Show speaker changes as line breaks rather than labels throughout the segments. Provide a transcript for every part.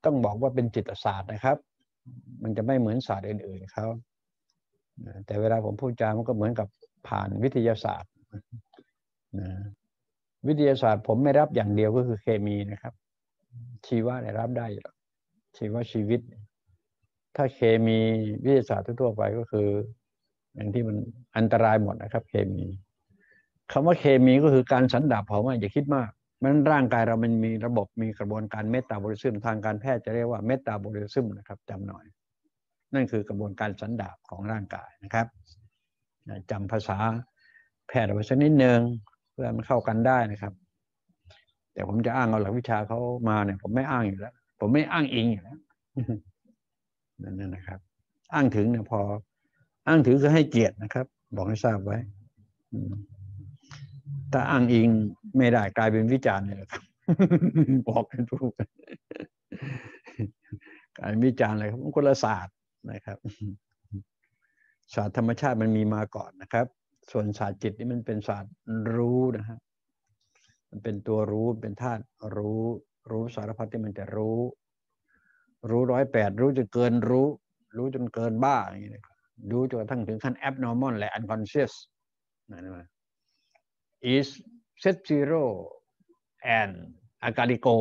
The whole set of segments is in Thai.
ต้องบอกว่าเป็นจิตศาสตร์นะครับมันจะไม่เหมือนศาสตร์อื่นๆเขาแต่เวลาผมพูดจามันก็เหมือนกับผ่านวิทยาศาสตร์นะวิทยาศาสตร์ผมไม่รับอย่างเดียวก็คือเคมีนะครับชีวะเนี่ยรับได้หรอกชีวะชีวิตถ้าเคมีวิทยาศาสตร์ทั่วไปก็คืออย่างที่มันอันตรายหมดนะครับเคมีคำว่าเคมีก็คือการสันดาปเผาไหม้อย่าคิดมากมันร่างกายเรามันมีระบบมีกระบวนการเมตาบอลิซึมทางการแพทย์จะเรียกว่าเมตาบอลิซึมนะครับจำหน่อยนั่นคือกระบวนการสันดาปของร่างกายนะครับจำภาษาแพทย์เอาไว้สักนิดนึงเพื่อมันเข้ากันได้นะครับแต่ผมจะอ้างเอาหลักวิชาเขามาเนี่ยผมไม่อ้างอยู่แล้วผมไม่อ้างอิงอยู่แล้วนั่นนะครับอ้างถึงเนี่ยพออ้างถึงคือให้เกียรตินะครับบอกให้ทราบไว้ถ้าอ้างอิงไม่ได้กลายเป็นวิจารณ์เลยครับบอกกันทุกกลายเป็นวิจารณ์เลยครับมันคนละศาสตร์นะครับศาสตร์ธรรมชาติมันมีมาก่อนนะครับส่วนศาสตร์จิตนี่มันเป็นศาสตร์รู้นะฮะมันเป็นตัวรู้เป็นธาตุรู้สารพัดที่มันจะรู้108รู้จนเกินรู้จนเกินบ้าอย่างนี้นะครับรู้จนกระทั่งถึงขั้น abnormal และ unconscious นะ is set zero and agarico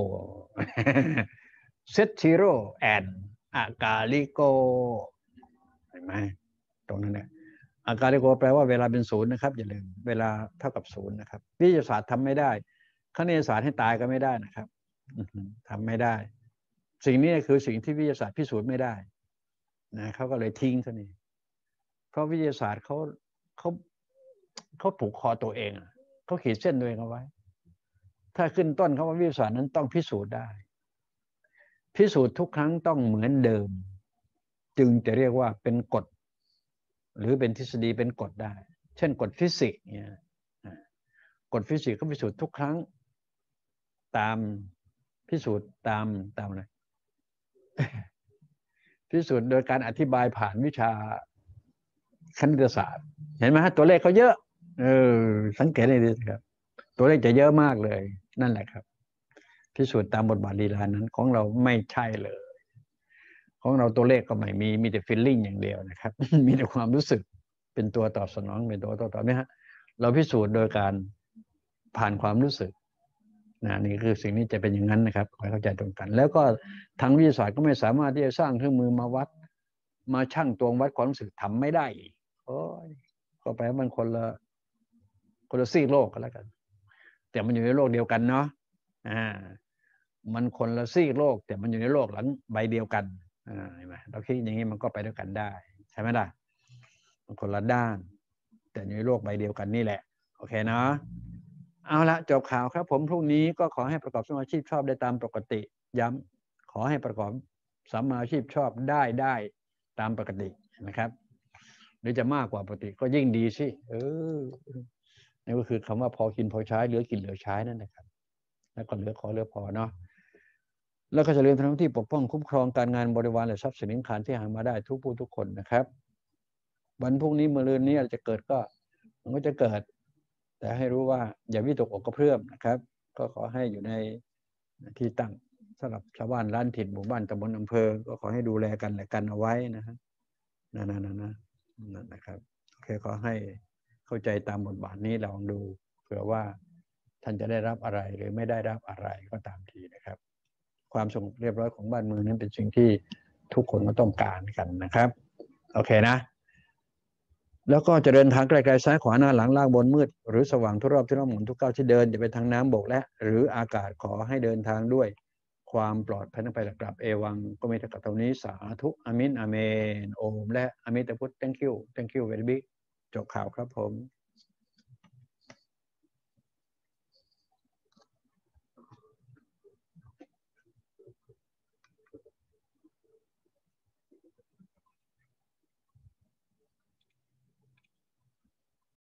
set zero and agarico เห็นไหมตรงนั้นเนี่ยอาการิโกแปลว่าเวลาเป็นศูนย์นะครับอย่าลืมเวลาเท่ากับศูนย์นะครับวิทยาศาสตร์ทำไม่ได้คณิตศาสตร์ให้ตายก็ไม่ได้นะครับทำไม่ได้สิ่งนี้คือสิ่งที่วิทยาศาสตร์พิสูจน์ไม่ได้นะเขาก็เลยทิ้งซะนี่เพราะวิทยาศาสตร์เขาผูกคอตัวเองเขาขีดเส้นตัวเองเอาไว้ถ้าขึ้นต้นเขาว่าวิทยาศาสตร์นั้นต้องพิสูจน์ได้พิสูจน์ทุกครั้งต้องเหมือนเดิมจึงจะเรียกว่าเป็นกฎหรือเป็นทฤษฎีเป็นกฎได้เช่นกฎฟิสิกส์เนี่ยกฎฟิสิกส์ก็พิสูจน์ทุกครั้งตามพิสูจน์ตามอะไรพิสูจน์โดยการอธิบายผ่านวิชาคณิตศาสตร์เห็นไหมฮะตัวเลขเขาเยอะสังเกตได้ดีครับตัวเลขจะเยอะมากเลยนั่นแหละครับพิสูจน์ตามบทบาทลีลานั้นของเราไม่ใช่เลยของเราตัวเลขก็ไม่มีแต่ฟีลลิ่งอย่างเดียวนะครับมีแต่ความรู้สึกเป็นตัวตอบสนองเป็นตัวตอบนี่ฮะเราพิสูจน์โดยการผ่านความรู้สึกนี่คือสิ่งนี้จะเป็นอย่างนั้นนะครับขอให้เข้าใจตรงกันแล้วก็ทางวิทยาศาสตร์ก็ไม่สามารถที่จะสร้างเครื่องมือมาวัดมาชั่งตวงวัดความรู้สึกทำไม่ได้โอ้ยก็แปลว่ามันคนละซีกโลกก็แล้วกันแต่มันอยู่ในโลกเดียวกันเนาะมันคนละซีกโลกแต่มันอยู่ในโลกหลังใบเดียวกันเห็นไหมเราคิดอย่างนี้มันก็ไปด้วยกันได้ใช่ไหมล่ะมันคนละด้านแต่อยู่ในโลกใบเดียวกันนี่แหละโอเคเนาะเอาละจบข่าวครับผมพรุ่งนี้ก็ขอให้ประกอบสัมมาอาชีพชอบได้ตามปกติย้ำขอให้ประกอบสัมมาอาชีพชอบได้ตามปกตินะครับหรือจะมากกว่าปกติก็ยิ่งดีสินี่ก็คือคำว่าพอกินพอใช้เหลือกินเหลือใช้นั่นนะครับแล้วก็เหลือขอเหลือพอเนาะแล้วก็จะเรียนทำหน้าที่ปกป้องคุ้มครองการงานบริวารและทรัพย์สินขานที่หามาได้ทุกผู้ทุกคนนะครับวันพรุ่งนี้มะรืนนี้อาจจะเกิดก็มันก็จะเกิดแต่ให้รู้ว่าอย่าวิตกอกกระเพื่อมนะครับก็ขอให้อยู่ในที่ตั้งสำหรับชาวบ้านร้านถิ่นหมู่บ้านตำบลอำเภอก็ขอให้ดูแลกันและกันเอาไว้นะฮะนั่นนะครับโอเคขอให้เข้าใจตามบทบาทนี้ลองดูเผื่อว่าท่านจะได้รับอะไรหรือไม่ได้รับอะไรก็ตามทีนะครับความสงบเรียบร้อยของบ้านเมืองนั้นเป็นสิ่งที่ทุกคนก็ต้องการกันนะครับโอเคนะแล้วก็จะเดินทางไกลๆซ้ายขวาหน้าหลังล่างบนมืดหรือสว่างทุกรอบที่เราหมุนทุกก้าวที่เดินจะไปทางน้ำบกและหรืออากาศขอให้เดินทางด้วยความปลอดภัยทั้งไปและกลับเอวังก็มีแต่กับตรงนี้สาธุอามินอาเมนโอมและอามิตพุทธ thank you very big จบข่าวครับผม